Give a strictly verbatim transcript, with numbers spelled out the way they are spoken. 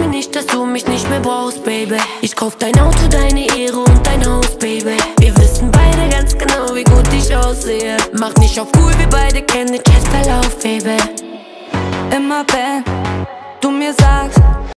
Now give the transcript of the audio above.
nicht, dass du mich nicht mehr brauchst, Baby. Ich kauf dein Auto, deine Ehre und dein Haus, Baby. Wir wissen beide ganz genau, wie gut ich aussehe. Mach nicht auf cool, wir beide kennen den Chatverlauf, Baby. Immer wenn du mir sagst,